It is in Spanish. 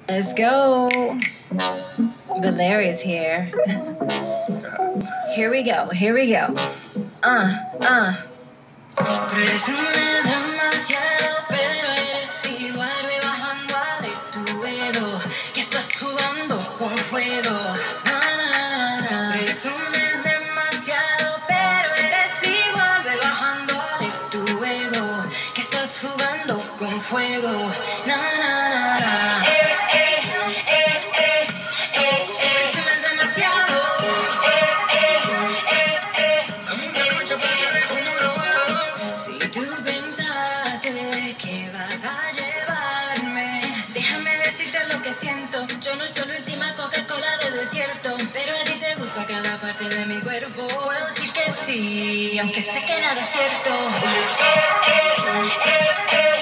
Let's go. Valeria's here. Here we go, here we go. Presumes demasiado, pero eres igual, voy bajando de tu ego, que estás sudando con fuego. Na, na, na, na. Presumes demasiado, pero eres igual, voy bajando de tu ego, que estás sudando con fuego. Na, na, na, na. Presumes demasiado. Si tú pensaste que vas a llevarme, déjame decirte lo que siento. Yo no soy la última Coca-Cola de desierto, pero a ti te gusta cada parte de mi cuerpo. Puedo decir que sí, aunque sé que nada es cierto.